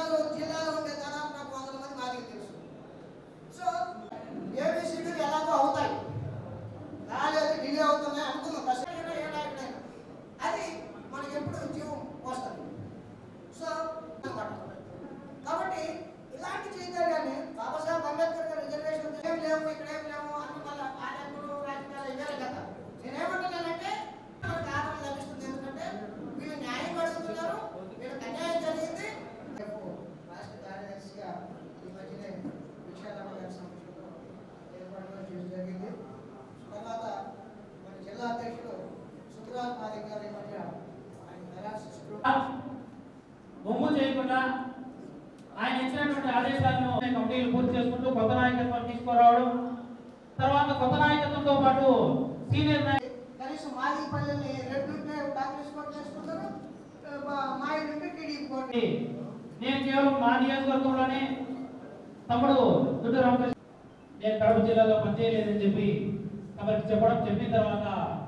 జిల్లాలో ఉండే దాదాపు 100 మంది మాదిరి తెలుసు. సో ఏబిసిడీలు ఎలాగో అవుతాయి, రాలేదు డిలే అవుతున్నాయి అనుకున్నాం. కష్టమైనా ఏ నాయకుడైనా అది మనకి ఎప్పుడు జీవం వస్తుంది. సో కాబట్టి ఇలాంటి చైతన్యాన్ని బాబాసాహెబ్ అంబేద్కర్ గారు రిజర్వేషన్ ఏం లేవు ఇక్కడేం లేవు అన్ని వల్ల ఆటంకులు రాజకీయాలు ఇవే కదా. నేనేమంటున్నానంటే మనకు ఆదరణ లభిస్తుంది. ఎందుకంటే వీళ్ళు న్యాయం అడుగుతున్నారు, వీళ్ళకి అన్యాయం జరిగింది. రాష్ట్ర కార్యదర్శిగా ఈ మధ్యనే విశాలమ్మ గారి సమక్షంలో ఏర్పాటు చేయడం జరిగింది. తర్వాత మన జిల్లా అధ్యక్షుడు సుబ్రాజ్ మాలిక్ గారి మధ్య ఆయన బొమ్ము చేయకుండా ఆయన ఇచ్చినటువంటి ఆదేశాలను కమిటీలు పూర్తి చేసుకుంటూ కొత్త నాయకత్వం తీసుకురావడం, తర్వాత కొత్త నాయకత్వంతో పాటు సీనియర్ కనీసం మాది పల్లెల్ని రెండుంటే కాంగ్రెస్ కోట్ చేసుకుంటారు, మా ఇంటి టీడీపీ కోట్. నేను కేవలం మా నియోజకవర్గంలోనే తమ్ముడు దుడ్డు రామకృష్ణ నేను కడప జిల్లాలో పనిచేయలేదని చెప్పి తమకి చెప్పిన తర్వాత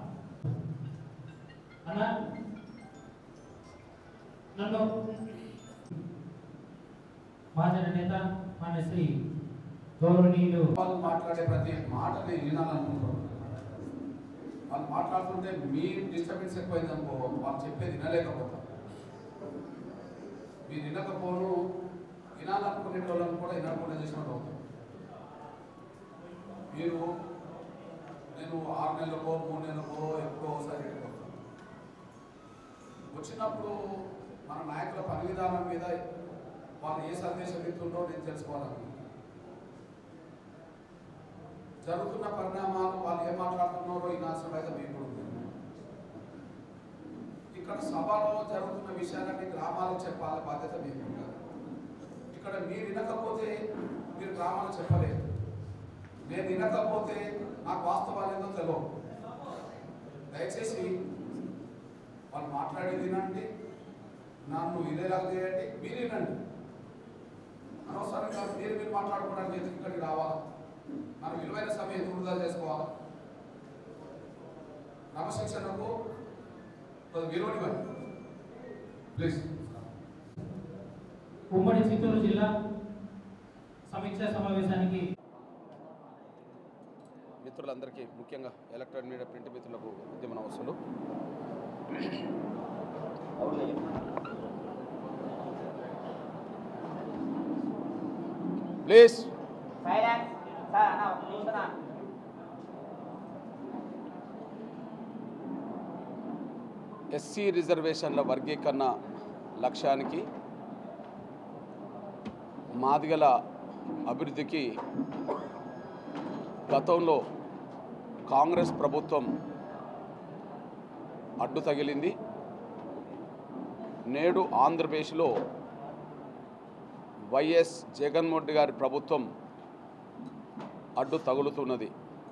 అన్నా నన్ను మహాజన నేత మన శ్రీ గౌరవనీయులు వాళ్ళు మాట్లాడే ప్రతి మాటని వినాలనుకుంటారు. వాళ్ళు మాట్లాడుతుంటే మీ డిస్టర్బెన్స్ ఎక్కువైందనుకో, వాళ్ళు చెప్పేది వినలేకపోతాం. మీరు వినకపోను వినాలనుకునే వాళ్ళని కూడా వినకుండా చేసినట్టు అవుతాం. మీరు నేను 6 నెలలకో 3 నెలలకో ఎక్కువసారి వెళ్ళిపోతాను. వచ్చినప్పుడు మన నాయకుల పని విధానం మీద వాళ్ళు ఏ సందేశం ఇస్తుందో నేను తెలుసుకోవాలనుకుంటున్నాను. జరుగుతున్న పరిణామాలు వాళ్ళు ఏం మాట్లాడుతున్నారో ఈ నాశనం అయితే మీకు కూడా ఉంది. ఇక్కడ సభలో జరుగుతున్న విషయాలన్నీ గ్రామాలకు చెప్పాలి, బాధ్యత మీకు ఉంటుంది. ఇక్కడ మీరు వినకపోతే మీరు గ్రామాలకు చెప్పలేదు, నేను వినకపోతే నాకు వాస్తవాలు ఏందో తెలియదు. దయచేసి వాళ్ళు మాట్లాడేది వినండి, నన్ను వినేలాగా చేయండి, మీరు వినండి. అనవసరంగా మీరు మాట్లాడుకోవడానికి ఎందుకు ఇక్కడికి రావాలా? మన విలువైన సమయం ఎందుకు వృధా చేసుకోవాలా? క్రమశిక్షణకు విలువనివ్వండి ప్లీజ్. ఉమ్మడి చిత్తూరు జిల్లా సమీక్షా సమావేశానికి మిత్రులందరికీ, ముఖ్యంగా ఎలక్ట్రానిక్ మీడియా ప్రింట్ మిత్రులకు ఉద్యమ నమస్సులు. ప్లీజ్ ఎస్సీ రిజర్వేషన్ల వర్గీకరణ లక్ష్యానికి, మాదిగల అభివృద్ధికి గతంలో కాంగ్రెస్ ప్రభుత్వం అడ్డు తగిలింది. నేడు ఆంధ్రప్రదేశ్లో వైఎస్ జగన్మోహన్ రెడ్డి గారి ప్రభుత్వం అడ్డు తగులుతున్నది.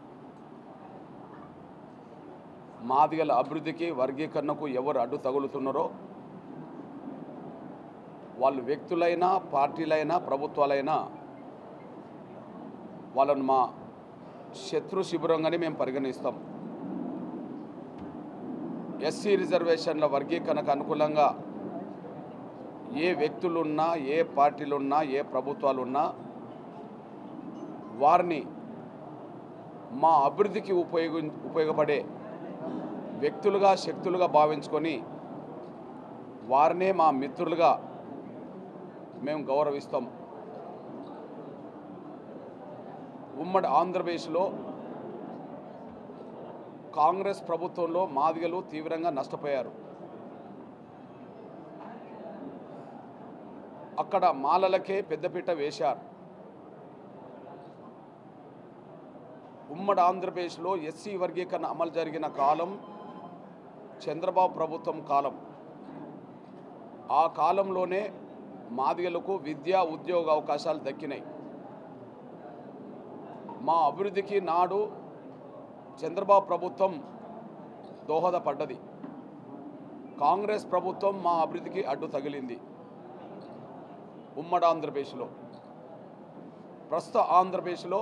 మాదిగల అభివృద్ధికి వర్గీకరణకు ఎవరు అడ్డు తగులుతున్నారో వాళ్ళు వ్యక్తులైనా పార్టీలైనా ప్రభుత్వాలైనా వాళ్ళను మా శత్రు శిబిరంగానే మేము పరిగణిస్తాం. ఎస్సీ రిజర్వేషన్ల వర్గీకరణకు అనుకూలంగా ఏ వ్యక్తులున్నా, ఏ పార్టీలున్నా, ఏ ప్రభుత్వాలున్నా వారిని మా అభివృద్ధికి ఉపయోగపడే వ్యక్తులుగా, శక్తులుగా భావించుకొని వారినే మా మిత్రులుగా మేము గౌరవిస్తాం. ఉమ్మడి ఆంధ్రప్రదేశ్లో కాంగ్రెస్ ప్రభుత్వంలో మాదిగలు తీవ్రంగా నష్టపోయారు. అక్కడ మాలలకే పెద్దపీట వేశారు. ఉమ్మడి ఆంధ్రప్రదేశ్లో ఎస్సీ వర్గీకరణ అమలు జరిగిన కాలం చంద్రబాబు ప్రభుత్వం కాలం. ఆ కాలంలోనే మాదిగలకు విద్యా ఉద్యోగ అవకాశాలు దక్కినాయి. మా అభివృద్ధికి నాడు చంద్రబాబు ప్రభుత్వం దోహదపడ్డది. కాంగ్రెస్ ప్రభుత్వం మా అభివృద్ధికి అడ్డు తగిలింది. ఉమ్మడి ఆంధ్రప్రదేశ్లో, ప్రస్తుత ఆంధ్రప్రదేశ్లో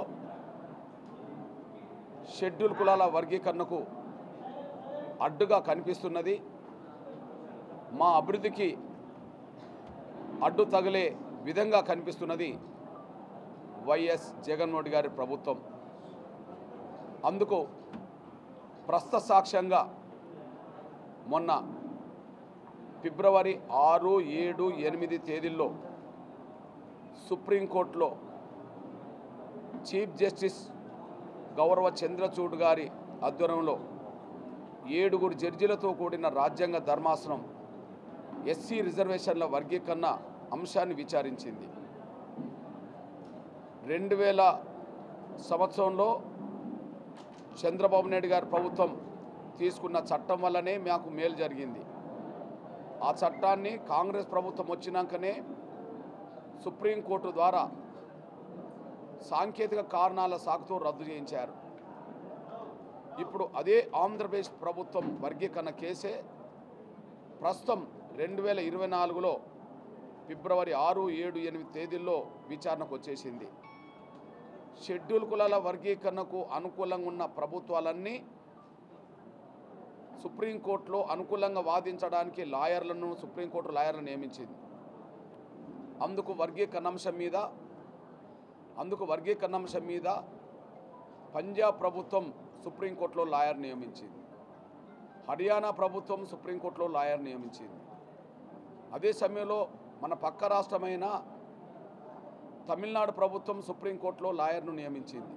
షెడ్యూల్ కులాల వర్గీకరణకు అడ్డుగా కనిపిస్తున్నది. మా అభివృద్ధికి అడ్డు తగిలే విధంగా కనిపిస్తున్నది వైఎస్ జగన్మోహన్ రెడ్డి గారి ప్రభుత్వం. అందుకు ప్రస్తుత సాక్ష్యంగా మొన్న ఫిబ్రవరి 6, 7, 8 తేదీల్లో సుప్రీంకోర్టులో చీఫ్ జస్టిస్ గౌరవ చంద్రచూడ్ గారి ఆధ్వర్యంలో 7 జడ్జీలతో కూడిన రాజ్యాంగ ధర్మాసనం ఎస్సీ రిజర్వేషన్ల వర్గీకరణ అంశాన్ని విచారించింది. 2000 సంవత్సరంలో చంద్రబాబు నాయుడు గారి ప్రభుత్వం తీసుకున్న చట్టం వల్లనే మాకు మేలు జరిగింది. ఆ చట్టాన్ని కాంగ్రెస్ ప్రభుత్వం వచ్చినాకనే సుప్రీంకోర్టు ద్వారా సాంకేతిక కారణాల సాకుతో రద్దు చేయించారు. ఇప్పుడు అదే ఆంధ్రప్రదేశ్ ప్రభుత్వం వర్గీకరణ కేసే ప్రస్తుతం 2024లో ఫిబ్రవరి 6, 7, 8 తేదీల్లో విచారణకు వచ్చేసింది. షెడ్యూల్ కులాల వర్గీకరణకు అనుకూలంగా ఉన్న ప్రభుత్వాలన్నీ సుప్రీంకోర్టులో అనుకూలంగా వాదించడానికి సుప్రీంకోర్టు లాయర్లను నియమించింది. అందుకు వర్గీకరణ అంశం మీద పంజాబ్ ప్రభుత్వం సుప్రీంకోర్టులో లాయర్ నియమించింది. హర్యానా ప్రభుత్వం సుప్రీంకోర్టులో లాయర్ నియమించింది. అదే సమయంలో మన పక్క రాష్ట్రమైన తమిళనాడు ప్రభుత్వం సుప్రీంకోర్టులో లాయర్ను నియమించింది.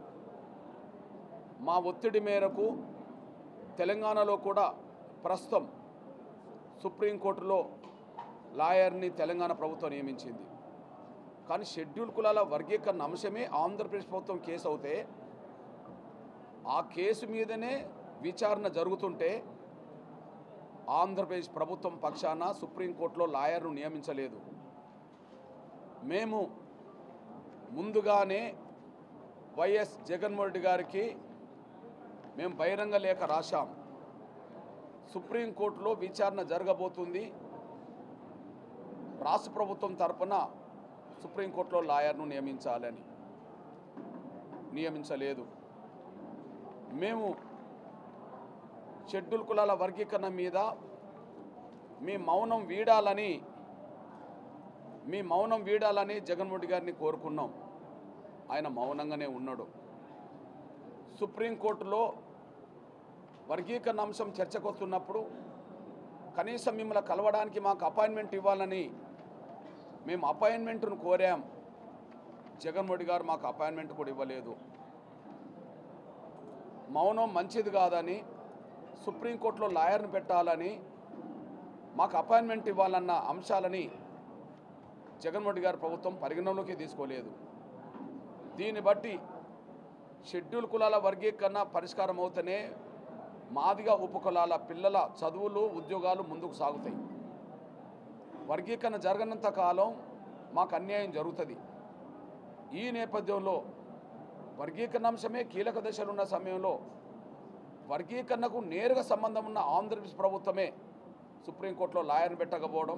మా ఒత్తిడి మేరకు తెలంగాణలో కూడా ప్రస్తుతం సుప్రీంకోర్టులో లాయర్ని తెలంగాణ ప్రభుత్వం నియమించింది. కానీ షెడ్యూల్ కులాల వర్గీకరణ అంశమే ఆంధ్రప్రదేశ్ ప్రభుత్వం కేసు అవుతే ఆ కేసు మీదనే విచారణ జరుగుతుంటే ఆంధ్రప్రదేశ్ ప్రభుత్వం పక్షాన సుప్రీంకోర్టులో లాయర్ను నియమించలేదు. మేము ముందుగానే వైఎస్ జగన్మోహన్ రెడ్డి గారికి మేము బహిరంగ లేఖ రాశాం. సుప్రీంకోర్టులో విచారణ జరగబోతుంది, రాష్ట్ర ప్రభుత్వం తరపున సుప్రీంకోర్టులో లాయర్ను నియమించాలని. నియమించలేదు. మేము షెడ్యూల్ కులాల వర్గీకరణ మీద మీ మౌనం వీడాలని జగన్మోహన్ రెడ్డి గారిని కోరుకున్నాం. ఆయన మౌనంగానే ఉన్నాడు. సుప్రీంకోర్టులో వర్గీకరణ అంశం చర్చకు వస్తున్నప్పుడు కనీసం మిమ్మల్ని కలవడానికి మాకు అపాయింట్మెంట్ ఇవ్వాలని మేము అపాయింట్మెంట్ను కోరాం. జగన్మోహన్ రెడ్డి గారు మాకు అపాయింట్మెంట్ కూడా ఇవ్వలేదు. మౌనం మంచిది కాదని, సుప్రీంకోర్టులో లాయర్ను పెట్టాలని, మాకు అపాయింట్మెంట్ ఇవ్వాలన్న అంశాలని జగన్మోహన్ రెడ్డి గారి ప్రభుత్వం పరిగణనలోకి తీసుకోలేదు. దీన్ని బట్టి షెడ్యూల్ కులాల వర్గీకరణ పరిష్కారం అవుతూనే మాదిగ ఉపకులాల పిల్లల చదువులు, ఉద్యోగాలు ముందుకు సాగుతాయి. వర్గీకరణ జరగనంత కాలం మాకు అన్యాయం జరుగుతుంది. ఈ నేపథ్యంలో వర్గీకరణ అంశమే కీలక దశలో ఉన్న సమయంలో వర్గీకరణకు నేరుగా సంబంధం ఉన్న ఆంధ్రప్రదేశ్ ప్రభుత్వమే సుప్రీంకోర్టులో లాయర్ని పెట్టకపోవడం,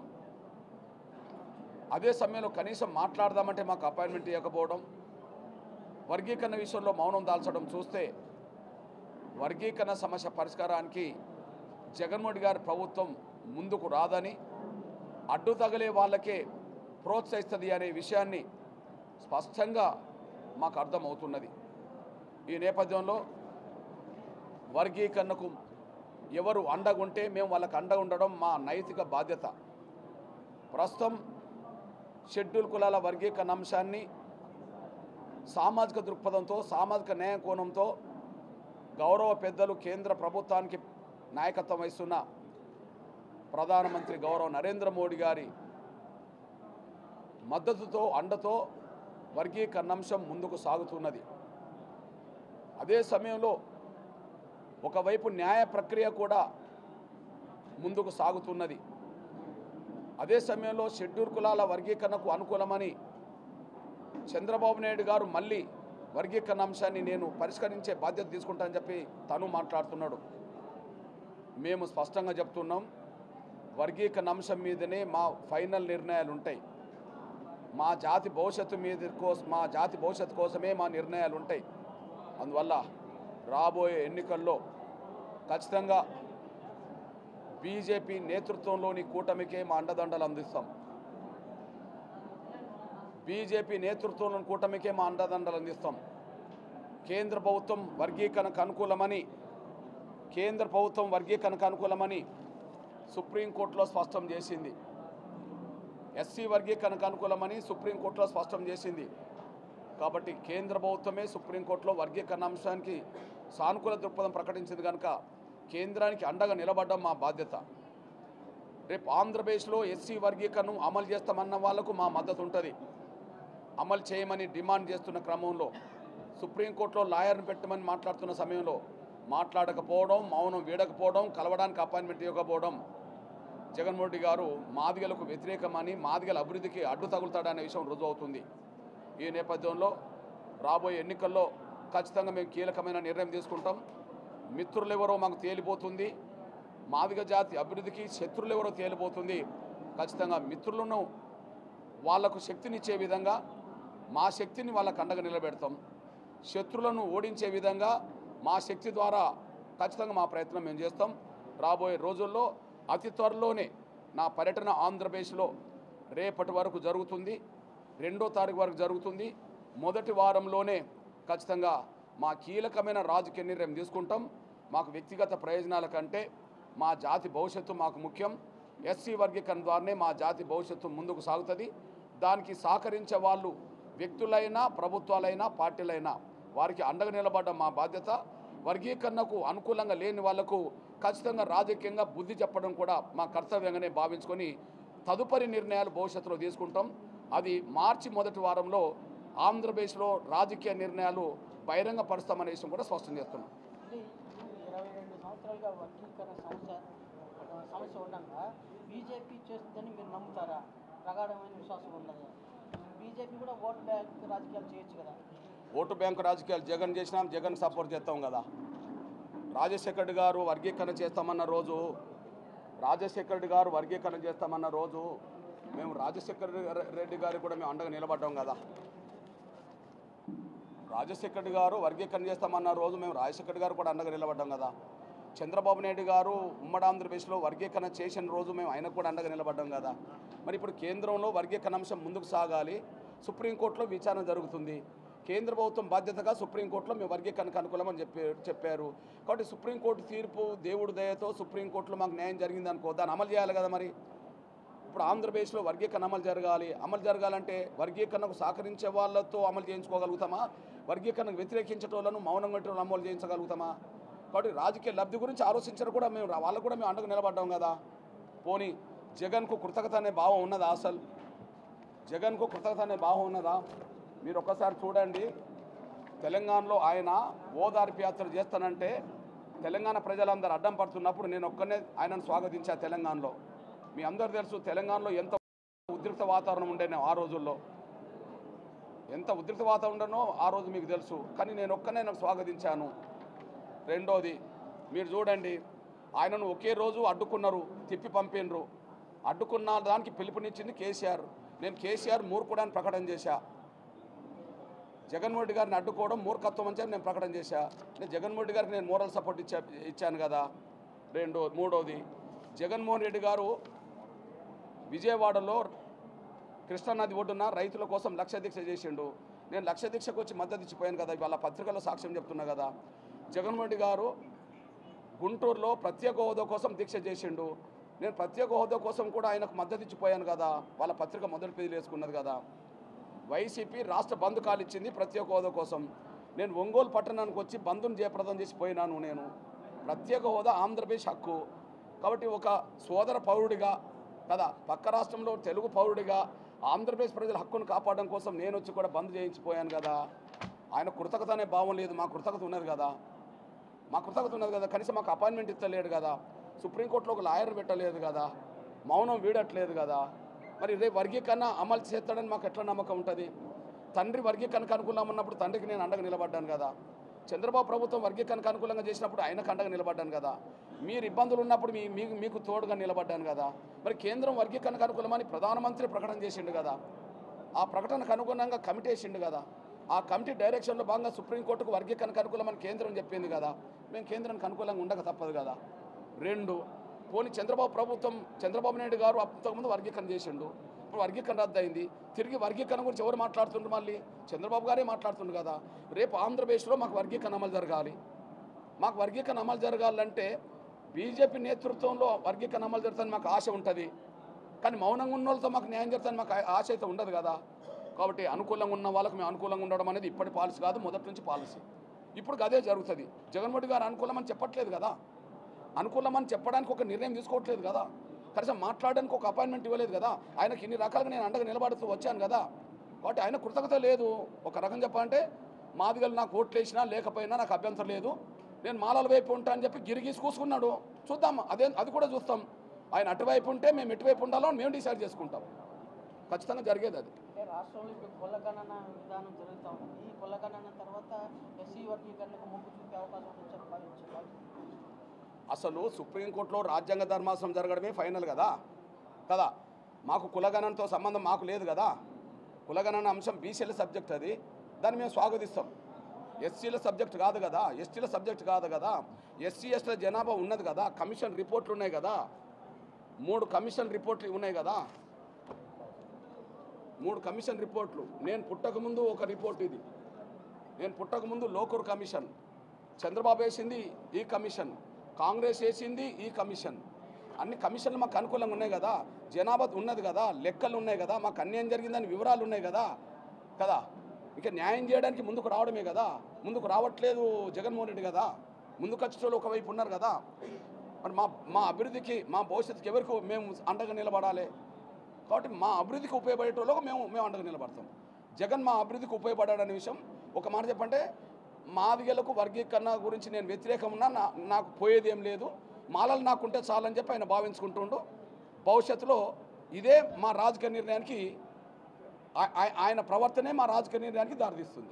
అదే సమయంలో కనీసం మాట్లాడదామంటే మాకు అపాయింట్మెంట్ ఇవ్వకపోవడం, వర్గీకరణ విషయంలో మౌనం దాల్చడం చూస్తే వర్గీకరణ సమస్య పరిష్కారానికి జగన్మోహన్ రెడ్డి గారి ప్రభుత్వం ముందుకు రాదని, అడ్డు తగిలే వాళ్ళకే ప్రోత్సహిస్తుంది అనే విషయాన్ని స్పష్టంగా మాకు అర్థమవుతున్నది. ఈ నేపథ్యంలో వర్గీకరణకు ఎవరు అండగుంటే మేము వాళ్ళకు అండగా ఉండడం మా నైతిక బాధ్యత. ప్రస్తుతం షెడ్యూల్ కులాల వర్గీకరణ అంశాన్ని సామాజిక దృక్పథంతో, సామాజిక న్యాయ కోణంతో గౌరవ పెద్దలు కేంద్ర ప్రభుత్వానికి నాయకత్వం వహిస్తున్న ప్రధానమంత్రి గౌరవ నరేంద్ర మోడీ గారి మద్దతుతో, అండతో వర్గీకరణ అంశం ముందుకు సాగుతున్నది. అదే సమయంలో ఒకవైపు న్యాయ ప్రక్రియ కూడా ముందుకు సాగుతున్నది. అదే సమయంలో షెడ్యూల్ కులాల వర్గీకరణకు అనుకూలమని చంద్రబాబు నాయుడు గారు మళ్ళీ వర్గీకరణ అంశాన్ని నేను పరిష్కరించే బాధ్యత తీసుకుంటానని చెప్పి తను మాట్లాడుతున్నాడు. మేము స్పష్టంగా చెప్తున్నాం, వర్గీకరణ అంశం మీదనే మా ఫైనల్ నిర్ణయాలు ఉంటాయి. మా జాతి భవిష్యత్తు కోసమే మా నిర్ణయాలు ఉంటాయి. అందువల్ల రాబోయే ఎన్నికల్లో ఖచ్చితంగా బీజేపీ నేతృత్వంలోని కూటమికే మా అండదండలు అందిస్తాం. బీజేపీ నేతృత్వంలోని కూటమికే మా అండదండలు అందిస్తాం. కేంద్ర ప్రభుత్వం వర్గీకరణకు అనుకూలమని సుప్రీంకోర్టులో స్పష్టం చేసింది. ఎస్సీ వర్గీకరణకు అనుకూలమని సుప్రీంకోర్టులో స్పష్టం చేసింది. కాబట్టి కేంద్ర ప్రభుత్వమే సుప్రీంకోర్టులో వర్గీకరణ అంశానికి సానుకూల దృక్పథం ప్రకటించింది కనుక కేంద్రానికి అండగా నిలబడడం మా బాధ్యత. రేపు ఆంధ్రప్రదేశ్లో ఎస్సీ వర్గీకరణను అమలు చేస్తామన్న వాళ్లకు మా మద్దతు ఉంటుంది. అమలు చేయమని డిమాండ్ చేస్తున్న క్రమంలో సుప్రీంకోర్టులో లాయర్ని పెట్టమని మాట్లాడుతున్న సమయంలో మాట్లాడకపోవడం, మౌనం వీడకపోవడం, కలవడానికి అపాయింట్మెంట్ ఇవ్వకపోవడం జగన్మోహన్ రెడ్డి గారు మాదిగలకు వ్యతిరేకమని, మాదిగల అభివృద్ధికి అడ్డు తగులుతాడనే విషయం రుజువు అవుతుంది. ఈ నేపథ్యంలో రాబోయే ఎన్నికల్లో ఖచ్చితంగా మేము కీలకమైన నిర్ణయం తీసుకుంటాం. మిత్రులెవరో మాకు తేలిపోతుంది, మాదిగ జాతి అభివృద్ధికి శత్రులెవరో తేలిపోతుంది. ఖచ్చితంగా మిత్రులను వాళ్లకు శక్తినిచ్చే విధంగా మా శక్తిని వాళ్ళకు అండగా నిలబెడతాం. శత్రులను ఓడించే విధంగా మా శక్తి ద్వారా ఖచ్చితంగా మా ప్రయత్నం మేము చేస్తాం. రాబోయే రోజుల్లో అతి త్వరలోనే నా పర్యటన ఆంధ్రప్రదేశ్లో రేపటి వరకు జరుగుతుంది, 2వ తారీఖు వరకు జరుగుతుంది. మొదటి వారంలోనే ఖచ్చితంగా మా కీలకమైన రాజకీయ నిర్ణయం తీసుకుంటాం. మాకు వ్యక్తిగత ప్రయోజనాల కంటే మా జాతి భవిష్యత్తు మాకు ముఖ్యం. ఎస్సీ వర్గీకరణ ద్వారానే మా జాతి భవిష్యత్తు ముందుకు సాగుతుంది. దానికి సహకరించే వాళ్ళు వ్యక్తులైనా, ప్రభుత్వాలైనా, పార్టీలైనా వారికి అండగా నిలబడడం మా బాధ్యత. వర్గీకరణకు అనుకూలంగా లేని వాళ్లకు ఖచ్చితంగా రాజకీయంగా బుద్ధి చెప్పడం కూడా మా కర్తవ్యంగానే భావించుకొని తదుపరి నిర్ణయాలు భవిష్యత్తులో తీసుకుంటాం. అది మార్చి మొదటి వారంలో ఆంధ్రప్రదేశ్లో రాజకీయ నిర్ణయాలు బహిరంగపరుస్తామనే విషయం కూడా స్పష్టం చేస్తున్నాం. 22 సంవత్సరాలుగా వర్గీకరణ సమస్య ఉండగా బీజేపీ చేస్తుందని మీరు నమ్ముతారా? ప్రగాఢమైన విశ్వాసం ఉన్నది. బీజేపీ కూడా ఓటు బ్యాంక్ రాజకీయాలు చేయొచ్చు కదా. ఓటు బ్యాంకు రాజకీయాలు జగన్ చేసినాం, జగన్ సపోర్ట్ చేస్తాం కదా. రాజశేఖర రెడ్డి గారు వర్గీకరణ చేస్తామన్న రోజు మేము రాజశేఖర రెడ్డి గారు కూడా మేము అండగా నిలబడ్డాం కదా. రాజశేఖర రెడ్డి గారు వర్గీకరణ చేస్తామన్న రోజు మేము రాజశేఖర రెడ్డి గారు కూడా అండగా నిలబడ్డాం కదా. చంద్రబాబు నాయుడు గారు ఉమ్మడి ఆంధ్రప్రదేశ్లో వర్గీకరణ చేసిన రోజు మేము ఆయనకు కూడా అండగా నిలబడ్డాం కదా. మరి ఇప్పుడు కేంద్రంలో వర్గీకరణ అంశం ముందుకు సాగాలి, సుప్రీంకోర్టులో విచారణ జరుగుతుంది. కేంద్ర ప్రభుత్వం బాధ్యతగా సుప్రీంకోర్టులో మేము వర్గీకరణకు అనుకూలమని చెప్పారు. కాబట్టి సుప్రీంకోర్టు తీర్పు దేవుడి దయతో సుప్రీంకోర్టులో మాకు న్యాయం జరిగింది అనుకో, దాన్ని అమలు చేయాలి కదా. మరి ఇప్పుడు ఆంధ్రప్రదేశ్లో వర్గీకరణ అమలు జరగాలంటే వర్గీకరణకు సహకరించే వాళ్ళతో అమలు చేయించుకోగలుగుతామా? వర్గీకరణకు వ్యతిరేకించేటోళ్ళను మౌనంగా అమలు చేయించగలుగుతామా? కాబట్టి రాజకీయ లబ్ధి గురించి ఆలోచించడం కూడా వాళ్ళకు కూడా మేము అండగా నిలబడ్డాం కదా. పోనీ జగన్కు కృతజ్ఞత అనే భావం ఉన్నదా? అసలు జగన్కు కృతజ్ఞత అనే భావం ఉన్నదా? మీరు ఒక్కసారి చూడండి, తెలంగాణలో ఆయన ఓదార్పు యాత్ర చేస్తానంటే తెలంగాణ ప్రజలందరూ అడ్డం పడుతున్నప్పుడు నేను ఒక్కనే ఆయనను స్వాగతించా. తెలంగాణలో మీ అందరూ తెలుసు తెలంగాణలో ఎంత ఉద్రిక్త వాతావరణం ఉండేనో ఆ రోజుల్లో, ఎంత ఉద్రిక్త వాతావరణం ఉండనో ఆ రోజు మీకు తెలుసు. కానీ నేను ఒక్కనే స్వాగతించాను. రెండోది మీరు చూడండి, ఆయనను ఒకే రోజు అడ్డుకున్నారు, తిప్పి పంపినరు. అడ్డుకున్న దానికి పిలుపునిచ్చింది కేసీఆర్. నేను కేసీఆర్ మూర్ఖుడని ప్రకటన చేశా. జగన్మోహన్ రెడ్డి గారిని అడ్డుకోవడం మూర్ఖత్వం అని నేను ప్రకటన చేశా. నేను జగన్మోహన్ రెడ్డి గారికి నేను మోరల్ సపోర్ట్ ఇచ్చాను కదా. మూడోది జగన్మోహన్ రెడ్డి గారు విజయవాడలో కృష్ణానది ఒడ్డున రైతుల కోసం లక్ష దీక్ష చేసిండు. నేను లక్ష దీక్షకు వచ్చి మద్దతు ఇచ్చిపోయాను కదా. ఇవాళ పత్రికల్లో సాక్ష్యం చెప్తున్నా కదా. జగన్మోహన్ రెడ్డి గారు గుంటూరులో ప్రత్యేక హోదా కోసం దీక్ష చేసిండు. నేను ప్రత్యేక హోదా కోసం కూడా ఆయనకు మద్దతు ఇచ్చిపోయాను కదా. వాళ్ళ పత్రిక మొదటి పేజీలు వేసుకున్నది కదా. వైసీపీ రాష్ట్ర బంద్ కాలు ఇచ్చింది ప్రత్యేక హోదా కోసం. నేను ఒంగోలు పట్టణానికి వచ్చి బంద్ను జయప్రదం చేసిపోయినాను. నేను ప్రత్యేక హోదా ఆంధ్రప్రదేశ్ హక్కు కాబట్టి ఒక సోదర పౌరుడిగా కదా, పక్క రాష్ట్రంలో తెలుగు పౌరుడిగా ఆంధ్రప్రదేశ్ ప్రజల హక్కును కాపాడడం కోసం నేను వచ్చి కూడా బంద్ చేయించిపోయాను కదా. ఆయన కృతజ్ఞత అనే భావం లేదు, మా కృతజ్ఞత ఉన్నది కదా. కనీసం మాకు అపాయింట్మెంట్ ఇస్తలేడు కదా. సుప్రీంకోర్టులో ఒక లాయర్ పెట్టలేదు కదా. మౌనం వీడట్లేదు కదా. మరి రేపు వర్గీకరణ అమలు చేస్తాడని మాకు ఎట్లా నమ్మకం ఉంటుంది? తండ్రి వర్గీకరణకు అనుకూలంగా ఉన్నప్పుడు తండ్రికి నేను అండగా నిలబడ్డాను కదా. చంద్రబాబు ప్రభుత్వం వర్గీకరణకు అనుకూలంగా చేసినప్పుడు ఆయనకు అండగా నిలబడ్డాను కదా. మీరు ఇబ్బందులు ఉన్నప్పుడు మీకు తోడుగా నిలబడ్డాను కదా. మరి కేంద్రం వర్గీకరణకు అనుకూలమని ప్రధానమంత్రి ప్రకటన చేసిండు కదా. ఆ ప్రకటనకు అనుగుణంగా కమిటీ వేసిండు కదా. ఆ కమిటీ డైరెక్షన్లో భాగంగా సుప్రీంకోర్టుకు వర్గీకరణకు అనుకూలమని కేంద్రం చెప్పింది కదా. మేము కేంద్రానికి అనుకూలంగా ఉండక తప్పదు కదా. పోనీ చంద్రబాబు నాయుడు గారు అంతకుముందు వర్గీకరణ చేసిండు. ఇప్పుడు వర్గీకరణ రద్దు అయింది. తిరిగి వర్గీకరణ గురించి ఎవరు మాట్లాడుతుండ్రు? మళ్ళీ చంద్రబాబు గారే మాట్లాడుతుండ్రు కదా. రేపు ఆంధ్రప్రదేశ్లో మాకు వర్గీకరణ అమలు జరగాలి. మాకు వర్గీకరణ అమలు జరగాలంటే బీజేపీ నేతృత్వంలో వర్గీకరణ అమలు జరుగుతుంది మాకు ఆశ ఉంటుంది. కానీ మౌనంగా ఉన్న వాళ్ళతో మాకు న్యాయం జరుగుతుంది మాకు ఆశ అయితే ఉండదు కదా. కాబట్టి అనుకూలంగా ఉన్న వాళ్ళకి మేము అనుకూలంగా ఉండడం అనేది ఇప్పటి పాలసీ కాదు, మొదటి నుంచి పాలసీ. ఇప్పుడు అదే జరుగుతుంది. జగన్మోహన్ రెడ్డి గారు అనుకూలమని చెప్పట్లేదు కదా, అనుకూలమని చెప్పడానికి ఒక నిర్ణయం తీసుకోవట్లేదు కదా, కనీసం మాట్లాడడానికి ఒక అపాయింట్మెంట్ ఇవ్వలేదు కదా. ఆయనకి ఇన్ని రకాలుగా నేను అండగా నిలబడుతూ వచ్చాను కదా. కాబట్టి ఆయన కృతజ్ఞత లేదు. ఒక రకం చెప్పాలంటే మాదిగలు నాకు ఓట్లు వేసినా లేకపోయినా నాకు అభ్యంతరం లేదు, నేను మాలల వైపు ఉంటా అని చెప్పి గిరిగీసి కూసుకున్నాడు. చూద్దాం, అది కూడా చూస్తాం. ఆయన అటువైపు ఉంటే మేము ఎటువైపు ఉండాలో మేము డిసైడ్ చేసుకుంటాం. ఖచ్చితంగా జరిగేది అది. రాష్ట్రంలో ఇప్పుడు కులగణన విధానం జరుగుతూ ఉంది. ఈ కులగణన తర్వాత ఎస్సీ వర్గీకరణకు మొగ్గు చూపే అవకాశం ఉందని భావించారు. అసలు సుప్రీంకోర్టులో రాజ్యాంగ ధర్మాసనం జరగడమే ఫైనల్ కదా. మాకు కులగణనతో సంబంధం మాకు లేదు కదా. కులగణన అంశం బీసీల సబ్జెక్ట్, అది దాన్ని మేము స్వాగతిస్తాం. ఎస్సీల సబ్జెక్ట్ కాదు కదా, ఎస్టీల సబ్జెక్ట్ కాదు కదా. ఎస్సీ ఎస్టీల జనాభా ఉన్నది కదా, కమిషన్ రిపోర్ట్లు ఉన్నాయి కదా, 3 కమిషన్ రిపోర్ట్లు ఉన్నాయి కదా, 3 కమిషన్ రిపోర్ట్లు. నేను పుట్టకముందు ఒక రిపోర్ట్ ఇది, నేను పుట్టకముందు లోకూర్ కమిషన్, చంద్రబాబు వేసింది ఈ కమిషన్, కాంగ్రెస్ వేసింది ఈ కమిషన్. అన్ని కమిషన్లు మాకు అనుకూలంగా ఉన్నాయి కదా, జనాభా ఉన్నది కదా, లెక్కలు ఉన్నాయి కదా, మాకు అన్యాయం జరిగిందని వివరాలు ఉన్నాయి కదా. ఇంకా న్యాయం చేయడానికి ముందుకు రావడమే కదా. ముందుకు రావట్లేదు జగన్మోహన్ రెడ్డి కదా. ముందుకు వచ్చేటోళ్ళు ఒకవైపు ఉన్నారు కదా. మరి మా అభివృద్ధికి, మా భవిష్యత్తుకి ఎవరికి మేము అండగా నిలబడాలి. కాబట్టి మా అభివృద్ధికి ఉపయోగపడేటోళ్ళకు మేము అండగా నిలబడతాం. జగన్ మా అభివృద్ధికి ఉపయోగపడాడనే విషయం ఒక మాట చెప్పంటే, మాదిగలకు వర్గీకరణ గురించి నేను వ్యతిరేకం ఉన్నా, నాకు పోయేది ఏం లేదు, మాలలు నాకుంటే చాలని చెప్పి ఆయన భావించుకుంటుండు. భవిష్యత్తులో ఇదే మా రాజకీయ నిర్ణయానికి, ఆయన ప్రవర్తనే మా రాజకీయ నిర్ణయానికి దారితీస్తుంది.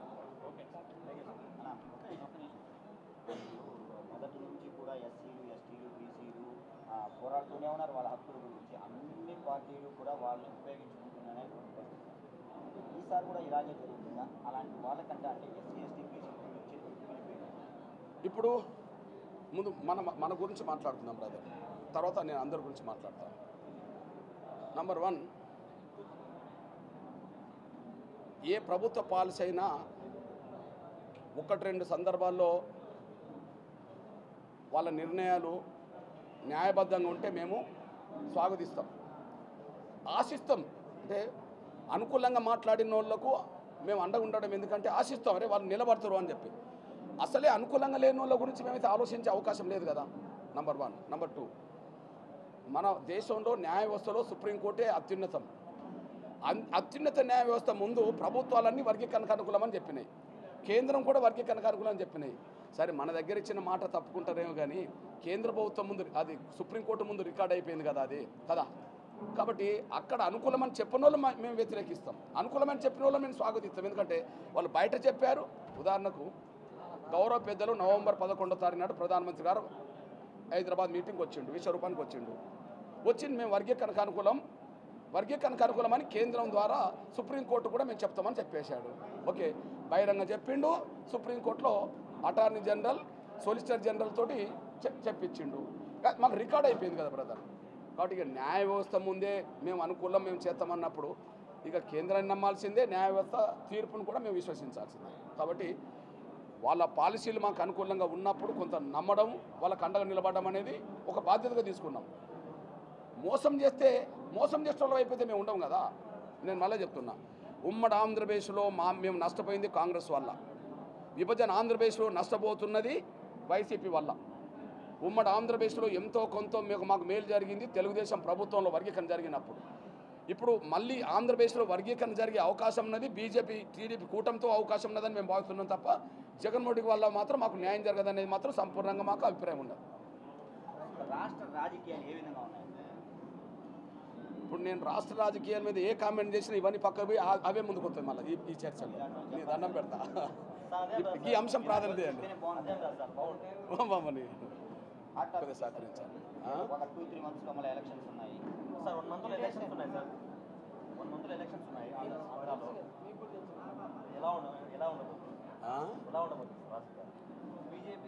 మొదటి నుంచి కూడా ఎస్సీలు, ఎస్టీలు, బీసీలు పోరాడుతూనే ఉన్నారు వాళ్ళ హక్కుల గురించి. అన్ని పార్టీలు కూడా వాళ్ళని ఉపయోగించుకుంటున్నానే. ఈసారి కూడా ఇలాగే జరుగుతుందా? అలాంటి వాళ్ళకంటే అంటే ఎస్సీ, ఎస్టీ, బీసీ ఇప్పుడు ముందు మన గురించి మాట్లాడుతున్నాం బ్రదర్, తర్వాత నేను అందరి గురించి మాట్లాడతాను. నంబర్ 1, ఏ ప్రభుత్వ పాలసీ అయినా 1-2 సందర్భాల్లో వాళ్ళ నిర్ణయాలు న్యాయబద్ధంగా ఉంటే మేము స్వాగతిస్తాం, ఆశిస్తాం. అంటే అనుకూలంగా మాట్లాడిన వాళ్ళకు మేము అండగా ఉండడం ఎందుకంటే ఆశిస్తాం, అరే వాళ్ళు నిలబడతారు అని చెప్పి. అసలే అనుకూలంగా లేని వాళ్ళ గురించి మేమైతే ఆలోచించే అవకాశం లేదు కదా. నంబర్ 1. నంబర్ 2, మన దేశంలో న్యాయ వ్యవస్థలో సుప్రీంకోర్టే అత్యున్నతం. అత్యున్నత న్యాయ వ్యవస్థ ముందు ప్రభుత్వాలన్నీ వర్గీకరణకు అనుకూలమని చెప్పినాయి, కేంద్రం కూడా వర్గీకరణకు అనుకూలమని చెప్పినాయి. సరే మన దగ్గర ఇచ్చిన మాట తప్పుకుంటారేమో కానీ కేంద్ర ప్రభుత్వం ముందు, అది సుప్రీంకోర్టు ముందు రికార్డ్ అయిపోయింది కదా, అది కదా. కాబట్టి అక్కడ అనుకూలమని చెప్పిన వాళ్ళు మేము వ్యతిరేకిస్తాం, అనుకూలమని చెప్పిన వాళ్ళు మేము స్వాగతిస్తాం. ఎందుకంటే వాళ్ళు బయట చెప్పారు. ఉదాహరణకు గౌరవ పెద్దలు నవంబర్ 11వ తారీఖు నాడు ప్రధానమంత్రి గారు హైదరాబాద్ మీటింగ్కి వచ్చిండు, విశ్వరూపానికి వచ్చింది. మేము వర్గీకరణకు అనుకూలమని కేంద్రం ద్వారా సుప్రీంకోర్టు కూడా మేము చెప్తామని చెప్పేశాడు. ఓకే, బహిరంగ చెప్పిండు. సుప్రీంకోర్టులో అటార్నీ జనరల్, సొలిసిటర్ జనరల్ తోటి చెప్పించిండు. మాకు రికార్డ్ అయిపోయింది కదా బ్రదర్. కాబట్టి ఇక న్యాయ వ్యవస్థ ముందే మేము అనుకూలం మేము చేస్తామన్నప్పుడు ఇక కేంద్రాన్ని నమ్మాల్సిందే, న్యాయ వ్యవస్థ తీర్పును కూడా మేము విశ్వసించాల్సిందే. కాబట్టి వాళ్ళ పాలసీలు మాకు అనుకూలంగా ఉన్నప్పుడు కొంత నమ్మడం, వాళ్ళకు అండగా నిలబడడం అనేది ఒక బాధ్యతగా తీసుకున్నాం. మోసం చేసే వాళ్ళ అయిపోతే మేము ఉండం కదా. నేను మళ్ళీ చెప్తున్నా, ఉమ్మడి ఆంధ్రప్రదేశ్లో మేము నష్టపోయింది కాంగ్రెస్ వల్ల, విభజన ఆంధ్రప్రదేశ్లో నష్టపోతున్నది వైసీపీ వల్ల. ఉమ్మడి ఆంధ్రప్రదేశ్లో ఎంతో కొంత మాకు మేలు జరిగింది తెలుగుదేశం ప్రభుత్వంలో వర్గీకరణ జరిగినప్పుడు. ఇప్పుడు మళ్ళీ ఆంధ్రప్రదేశ్లో వర్గీకరణ జరిగే అవకాశం ఉన్నది బీజేపీ టీడీపీ కూటమితో అవకాశం ఉన్నదని మేము భావిస్తున్నాం తప్ప జగన్మోహన్ రెడ్డి వల్ల మాత్రం మాకు న్యాయం జరగదనేది మాత్రం సంపూర్ణంగా మాకు అభిప్రాయం ఉండదు. రాష్ట్ర రాజకీయాలు ఏ విధంగా ఉన్నాయి? ఇప్పుడు నేను రాష్ట్ర రాజకీయాల మీద ఏ కామెంట్ చేసినా ఇవన్నీ పక్కకు పోయి అవే ముందుకు వస్తాయి. మళ్ళీ ఈ చర్చలో నేను దండం పెడతా. ఈ అంశం ప్రాధాన్యత అండి కొద్దిగా సహకరించాలి. ఒక 2-3 months మళ్ళీ ఎలక్షన్స్ ఉన్నాయి సార్. 1 month ఎలక్షన్స్ ఉన్నాయి సార్. 1 month ఎలక్షన్స్ ఉన్నాయి. ఎలా ఉండబోతుంది బీజేపీ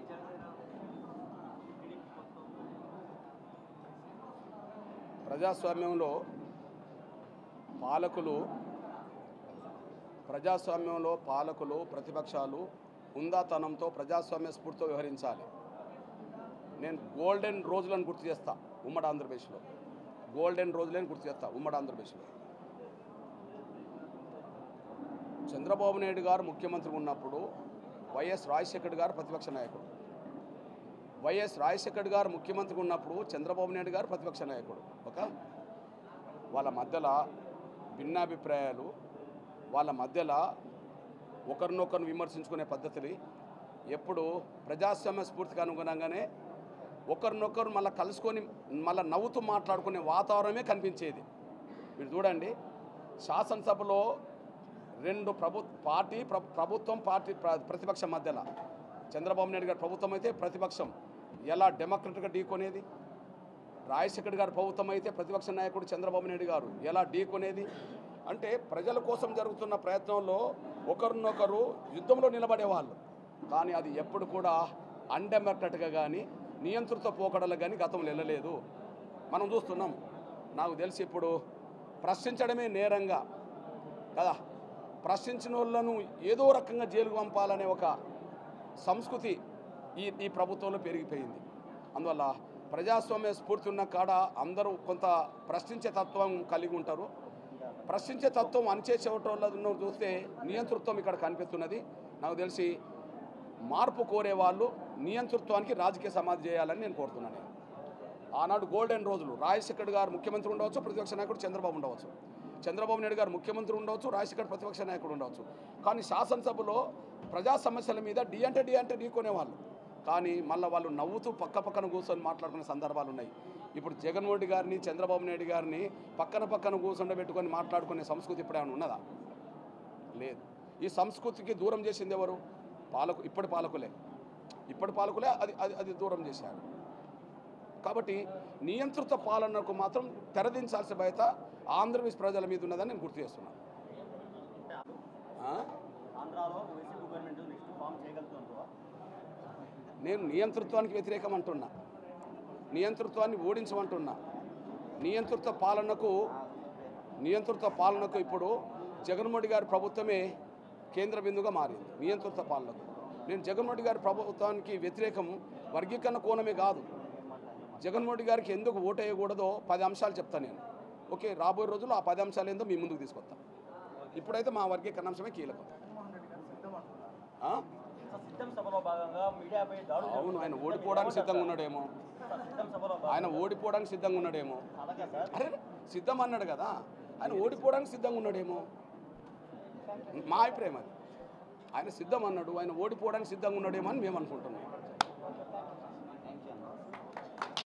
ప్రజాస్వామ్యంలో పాలకులు ప్రజాస్వామ్యంలో పాలకులు ప్రతిపక్షాలు హుందాతనంతో ప్రజాస్వామ్య స్ఫూర్తితో వ్యవహరించాలి. నేను గోల్డెన్ రోజులను గుర్తు చేస్తా ఉమ్మడి ఆంధ్రప్రదేశ్లో. గోల్డెన్ రోజులను గుర్తు చేస్తా ఉమ్మడి ఆంధ్రప్రదేశ్లో. చంద్రబాబు నాయుడు గారు ముఖ్యమంత్రి ఉన్నప్పుడు వైఎస్ రాజశేఖర్ గారు ప్రతిపక్ష నాయకుడు. వైఎస్ రాజశేఖర్ గారు ముఖ్యమంత్రి ఉన్నప్పుడు చంద్రబాబు నాయుడు గారు ప్రతిపక్ష నాయకుడు. వాళ్ళ మధ్యలో భిన్నాభిప్రాయాలు, వాళ్ళ మధ్యలో ఒకరినొకరు విమర్శించుకునే పద్ధతులు ఎప్పుడు ప్రజాస్వామ్య స్ఫూర్తికి అనుగుణంగానే ఒకరినొకరు మళ్ళీ కలుసుకొని మళ్ళీ నవ్వుతూ మాట్లాడుకునే వాతావరణమే కనిపించేది. మీరు చూడండి, శాసనసభలో రెండు ప్రభుత్వం పార్టీ ప్రతిపక్షం మధ్యలో చంద్రబాబు నాయుడు గారు ప్రభుత్వం అయితే ప్రతిపక్షం ఎలా డెమోక్రటిక్గా ఢీకొనేది, రాజశేఖర్ గారు ప్రభుత్వం అయితే ప్రతిపక్ష నాయకుడు చంద్రబాబు నాయుడు గారు ఎలా ఢీకొనేది. అంటే ప్రజల కోసం జరుగుతున్న ప్రయత్నంలో ఒకరినొకరు యుద్ధంలో నిలబడేవాళ్ళు. కానీ అది ఎప్పుడు కూడా అన్డెమోక్రటిక్గా కానీ నియంత్రిత పోకడలు కానీ గతంలో వెళ్ళలేదు. మనం చూస్తున్నాం. నాకు తెలిసి ఇప్పుడు ప్రశ్నించడమే నేరంగా కదా, ప్రశ్నించిన వాళ్ళను ఏదో రకంగా జైలుకు పంపాలనే ఒక సంస్కృతి ఈ ప్రభుత్వంలో పెరిగిపోయింది. అందువల్ల ప్రజాస్వామ్య స్ఫూర్తి ఉన్న కాడ అందరూ కొంత ప్రశ్నించే తత్వం కలిగి ఉంటారు. ప్రశ్నించే తత్వం అణచేసేటోళ్ళను చూస్తే నియంతృత్వం ఇక్కడ కనిపిస్తున్నది. నాకు తెలిసి మార్పు కోరే వాళ్ళు నియంతృత్వానికి రాజకీయ సమాధి చేయాలని నేను కోరుతున్నాను. ఆనాడు గోల్డెన్ రోజులు రాజశేఖర్ గారు ముఖ్యమంత్రి ఉండవచ్చు, ప్రతిపక్ష నాయకుడు చంద్రబాబు ఉండవచ్చు. చంద్రబాబు నాయుడు గారు ముఖ్యమంత్రి ఉండవచ్చు, రాజశేఖర్ ప్రతిపక్ష నాయకుడు ఉండవచ్చు. కానీ శాసనసభలో ప్రజా సమస్యల మీద డి అంటే ఢీకొనేవాళ్ళు. కానీ మళ్ళీ వాళ్ళు నవ్వుతూ పక్కన కూర్చొని మాట్లాడుకునే సందర్భాలు ఉన్నాయి. ఇప్పుడు జగన్మోహన్ రెడ్డి గారిని చంద్రబాబు నాయుడు గారిని పక్కన కూర్చొండబెట్టుకొని మాట్లాడుకునే సంస్కృతి ఇప్పుడు ఏమైనా ఉన్నదా? లేదు. ఈ సంస్కృతికి దూరం చేసింది ఎవరు? ఇప్పటి పాలకులే అది దూరం చేశారు. కాబట్టి నియంత్రిత పాలనకు మాత్రం తెరదించాల్సిన బాధ్యత ఆంధ్రప్రదేశ్ ప్రజల మీద ఉన్నదని నేను గుర్తు చేస్తున్నాను. నేను నియంతృత్వానికి వ్యతిరేకం అంటున్నా, నియంతృత్వాన్ని ఓడించమంటున్నా. నియంతృత్వ పాలనకు ఇప్పుడు జగన్మోహన్ రెడ్డి గారి ప్రభుత్వమే కేంద్ర బిందుగా మారింది. నియంతృత్వ పాలనకు నేను జగన్మోహన్ రెడ్డి గారి ప్రభుత్వానికి వ్యతిరేకం వర్గీకరణ కోణమే కాదు. జగన్మోహన్ రెడ్డి గారికి ఎందుకు ఓటు వేయకూడదో 10 అంశాలు చెప్తాను నేను. ఓకే, రాబోయే రోజుల్లో ఆ 10 అంశాలు ఏందో మీ ముందుకు తీసుకొస్తాం. ఇప్పుడైతే మా వర్గీకరణ అంశమే కీలకం. అవును, ఆయన ఓడిపోవడానికి సిద్ధంగా ఉన్నాడేమో. అరే సిద్ధం అన్నాడు కదా, ఆయన ఓడిపోవడానికి సిద్ధంగా ఉన్నాడేమో. మా అభిప్రాయం అది. ఆయన సిద్ధం అన్నాడు, ఆయన ఓడిపోవడానికి సిద్ధంగా ఉన్నాడేమో అని మేము అనుకుంటున్నాం.